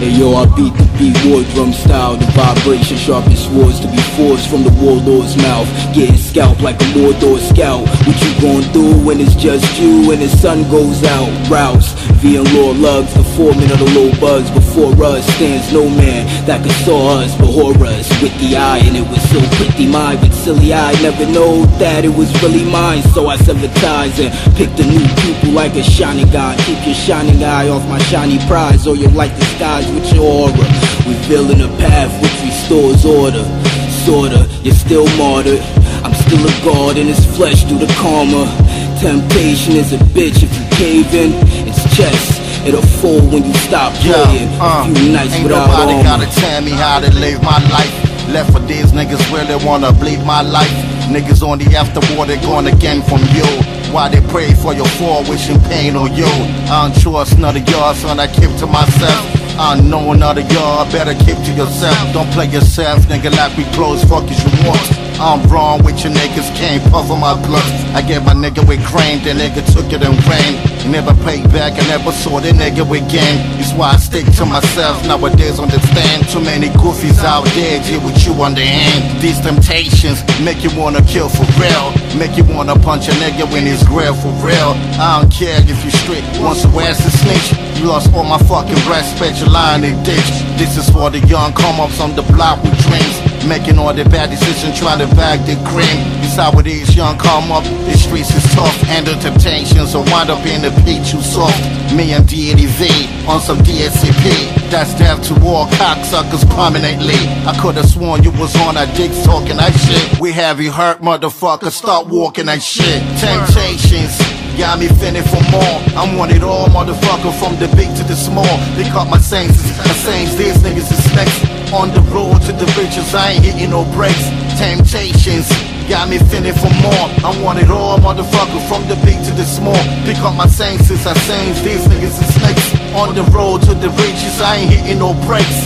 Hey yo, I beat the beat, war drum style. The vibration sharp as swords to be forced from the warlord's mouth. Getting scalped like a Mordor scout. What you gon' do when it's just you and the sun goes out? Rouse, V and Lord Lugs, the foreman of the low bugs. Before us stands no man that could saw us, but us with the eye. And it was so pretty mine, but silly I never know that it was really mine. So I severed ties and picked a new pupil like a shining guy. Keep your shining eye off my shiny prize, or you'll light the skies with your aura. Revealing a path which restores order. Sorta, you're still martyred. I'm still a god in his flesh through the karma. Temptation is a bitch if you cave in. It's chess, it'll fall when you stop playing. A few nights ain't without nobody armor. gotta tell me how to live my life. Left for these niggas really wanna bleed my life. Niggas on the afterboard, they gone again from you. Why they pray for your fall, wishing pain on you. I don't trust none of y'all, son, I keep to myself. I know none of y'all, better keep to yourself. Don't play yourself, nigga, like we close, fuck as you want. I'm wrong with your niggas, can't puff on my bluff. I get my nigga with grain, the nigga took it and ran. He never paid back, I never saw the nigga with game. It's why I stick to myself, nowadays understand. Too many goofies out there, deal with you on the hand. These temptations make you wanna kill for real. Make you wanna punch a nigga when he's grill for real. I don't care if you straight, once a ass to snitch. You lost all my fucking respect, you're lying in ditch. This is for the young come-ups on the block with dreams. Making all the bad decisions, trying to bag the cream. It's how it is, young come up. The streets is tough, handle temptations, so wind up in the pit you soft. Me and D80V on some DSCP. That's death to all cocksuckers permanently. I could've sworn you was on our dicks talking that shit. We have you hurt, motherfucker, start walking that shit. Temptations got me feeling for more. I want it all, motherfucker, from the big to the small. They caught my senses, these niggas is next. On the road to the riches, I ain't hitting no brakes. Temptations got me feeling for more. I want it all, motherfucker, from the big to the small. Pick up my senses, these niggas is next. On the road to the riches, I ain't hitting no brakes.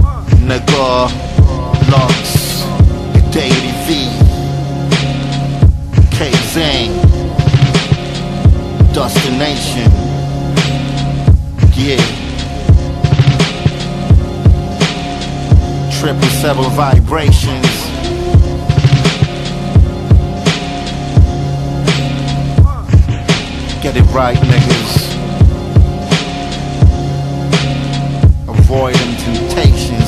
Nigga, Lux, Daily V, K-Zane, Destination, yeah. 777 vibrations. Get it right, niggas. Avoid them temptations.